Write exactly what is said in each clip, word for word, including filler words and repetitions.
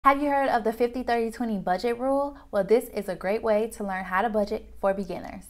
Have you heard of the fifty thirty twenty budget rule? Well, this is a great way to learn how to budget for beginners.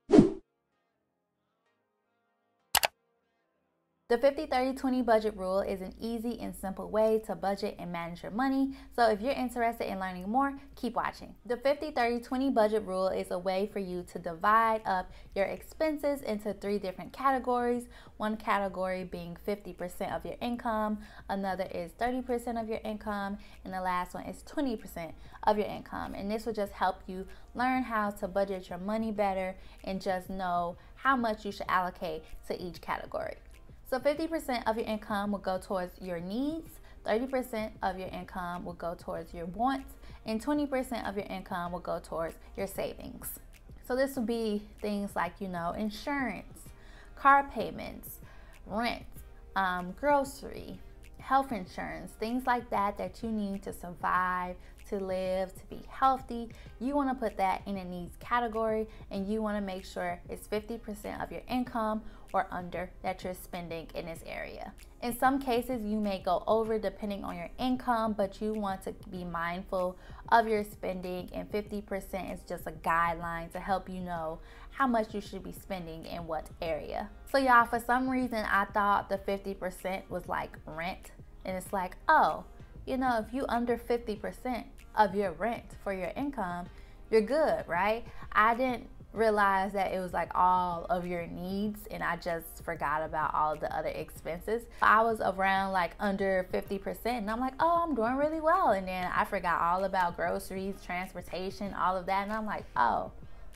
The fifty thirty twenty budget rule is an easy and simple way to budget and manage your money. So if you're interested in learning more, keep watching. The fifty thirty twenty budget rule is a way for you to divide up your expenses into three different categories. One category being fifty percent of your income, another is thirty percent of your income, and the last one is twenty percent of your income. And this will just help you learn how to budget your money better and just know how much you should allocate to each category. So fifty percent of your income will go towards your needs, thirty percent of your income will go towards your wants, and twenty percent of your income will go towards your savings. So this will be things like, you know, insurance, car payments, rent, um, grocery, health insurance, things like that that you need to survive, to live, to be healthy. You want to put that in a needs category, and you want to make sure it's fifty percent of your income or under that you're spending in this area. In some cases, you may go over depending on your income, but you want to be mindful of your spending, and fifty percent is just a guideline to help you know how much you should be spending in what area. So y'all, for some reason, I thought the fifty percent was like rent, and it's like, oh, you know, if you under fifty percent of your rent for your income, you're good, right? I didn't realize that it was like all of your needs, and I just forgot about all the other expenses. I was around like under fifty percent, and I'm like, oh, I'm doing really well. And then I forgot all about groceries, transportation, all of that, and I'm like, oh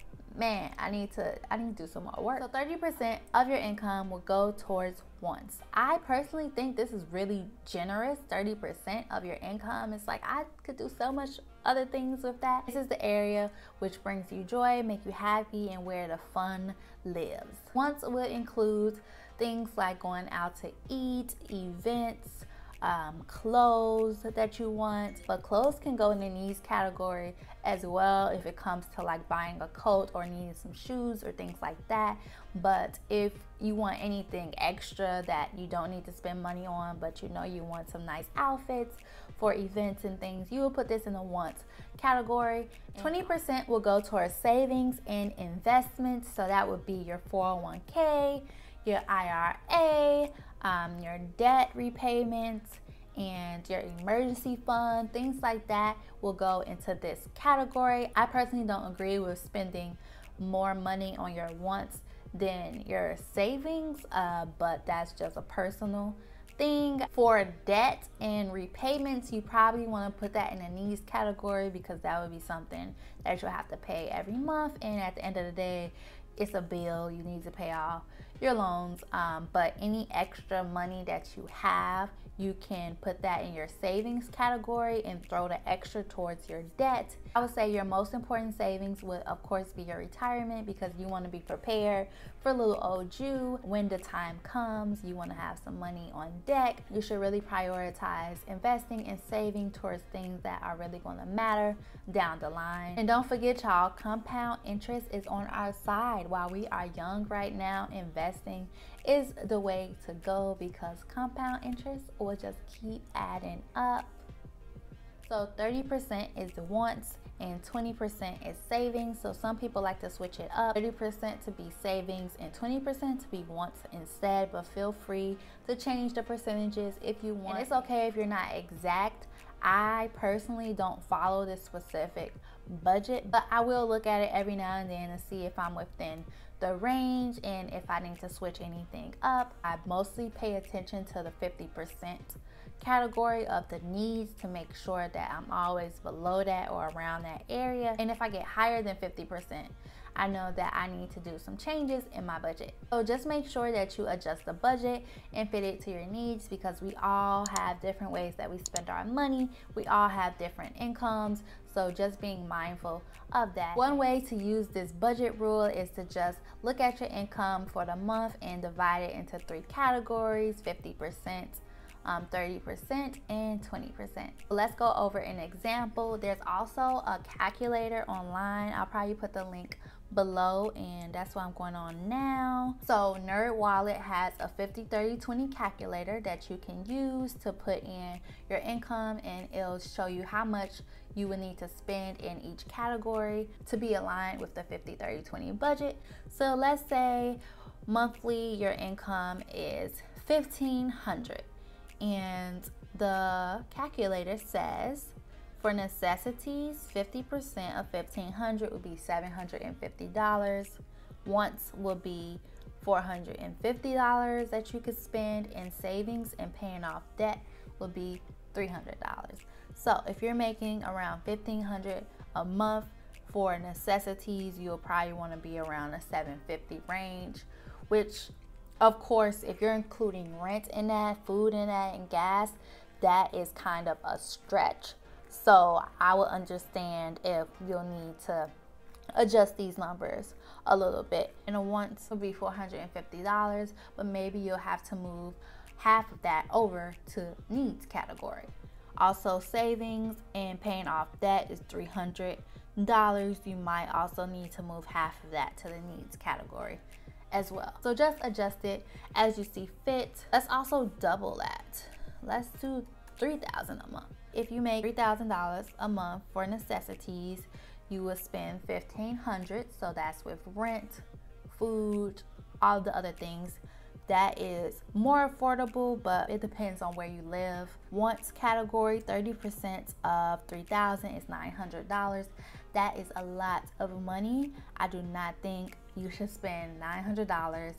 man, I need to I need to do some more work. So thirty percent of your income will go towards wants. I personally think this is really generous. thirty percent of your income. It's like, I could do so much other things with that. This is the area which brings you joy, make you happy, and where the fun lives. Wants will include things like going out to eat, events, um, clothes that you want, but clothes can go in the needs category as well if it comes to like buying a coat or needing some shoes or things like that. But if you want anything extra that you don't need to spend money on, but you know you want some nice outfits for events and things, you will put this in the wants category. twenty percent will go towards savings and investments, so that would be your four oh one K, your I R A, um, your debt repayments, and your emergency fund. Things like that will go into this category. I personally don't agree with spending more money on your wants than your savings, uh, but that's just a personal thing. For debt and repayments, you probably want to put that in a needs category, because that would be something that you'll have to pay every month, and at the end of the day, it's a bill. You need to pay off your loans, um, but any extra money that you have, you can put that in your savings category and throw the extra towards your debt. I would say your most important savings would of course be your retirement, because you want to be prepared for little old you when the time comes. You want to have some money on deck. You should really prioritize investing and saving towards things that are really going to matter down the line. And don't forget, y'all, compound interest is on our side. While we are young right now, investing is the way to go, because compound interest will just keep adding up. So thirty percent is the wants and twenty percent is savings. So some people like to switch it up, thirty percent to be savings and twenty percent to be wants instead, but feel free to change the percentages if you want. And it's okay if you're not exact. I personally don't follow this specific budget, but I will look at it every now and then to see if I'm within the range and if I need to switch anything up. I mostly pay attention to the fifty percent category of the needs to make sure that I'm always below that or around that area. And if I get higher than fifty percent, I know that I need to do some changes in my budget. So just make sure that you adjust the budget and fit it to your needs, because we all have different ways that we spend our money. We all have different incomes. So just being mindful of that. One way to use this budget rule is to just look at your income for the month and divide it into three categories: fifty percent, Um, thirty percent, and twenty percent. Let's go over an example. There's also a calculator online. I'll probably put the link below, and that's what I'm going on now. So NerdWallet has a fifty thirty twenty calculator that you can use to put in your income, and it'll show you how much you would need to spend in each category to be aligned with the fifty thirty twenty budget. So let's say monthly your income is fifteen hundred, and the calculator says for necessities, fifty percent of fifteen hundred would be seven hundred fifty dollars. Wants will be four hundred fifty dollars that you could spend, and savings and paying off debt will be three hundred dollars. So if you're making around fifteen hundred dollars a month for necessities, you'll probably want to be around a seven hundred fifty dollars range, which of course, if you're including rent in that, food in that, and gas, that is kind of a stretch. So I would understand if you'll need to adjust these numbers a little bit. And a once will be four hundred fifty dollars, but maybe you'll have to move half of that over to needs category. Also, savings and paying off debt is three hundred dollars. You might also need to move half of that to the needs category as well. So just adjust it as you see fit. Let's also double that. Let's do three thousand dollars a month. If you make three thousand dollars a month for necessities, you will spend fifteen hundred dollars, so that's with rent, food, all the other things. That is more affordable, but it depends on where you live. Wants category, thirty percent of three thousand dollars is nine hundred dollars. That is a lot of money. I do not think you should spend nine hundred dollars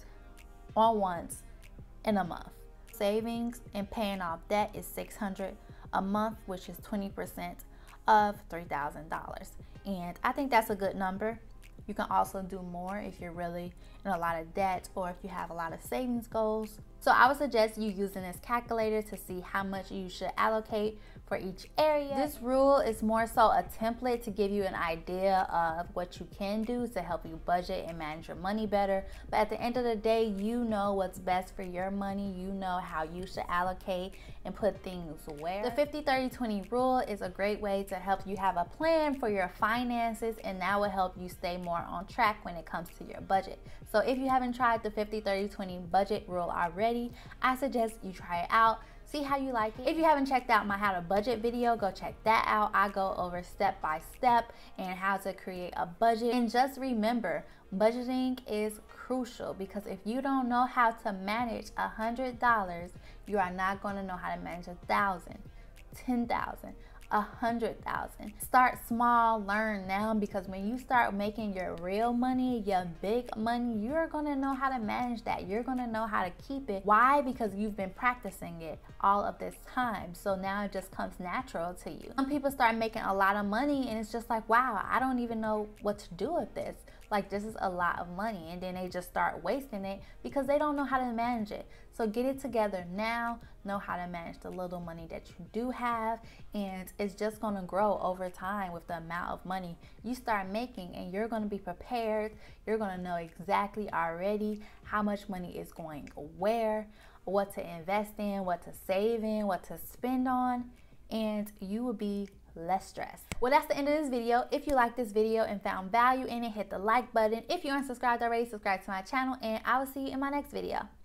on wants in a month. Savings and paying off debt is six hundred dollars a month, which is twenty percent of three thousand dollars. And I think that's a good number. You can also do more if you're really in a lot of debt or if you have a lot of savings goals. So I would suggest you using this calculator to see how much you should allocate for each area. This rule is more so a template to give you an idea of what you can do to help you budget and manage your money better. But at the end of the day, you know what's best for your money. You know how you should allocate and put things where. The fifty thirty twenty rule is a great way to help you have a plan for your finances, and that will help you stay more on track when it comes to your budget. So if you haven't tried the fifty thirty twenty budget rule already, I suggest you try it out. See how you like it. If you haven't checked out my how to budget video, go check that out. I go over step by step and how to create a budget. And just remember, budgeting is crucial, because if you don't know how to manage a hundred dollars, you are not going to know how to manage a thousand, ten thousand, a hundred thousand. Start small, learn now, because when you start making your real money, your big money, you're gonna know how to manage that. You're gonna know how to keep it. Why? Because you've been practicing it all of this time. So now it just comes natural to you. Some people start making a lot of money and it's just like, wow, I don't even know what to do with this. Like, this is a lot of money, and then they just start wasting it because they don't know how to manage it. So get it together now, know how to manage the little money that you do have, and it's just gonna grow over time with the amount of money you start making, and you're gonna be prepared. You're gonna know exactly already how much money is going where, what to invest in, what to save in, what to spend on, and you will be less stressed. Well, that's the end of this video. If you like this video and found value in it, hit the like button. If you aren't subscribed already, subscribe to my channel, and I will see you in my next video.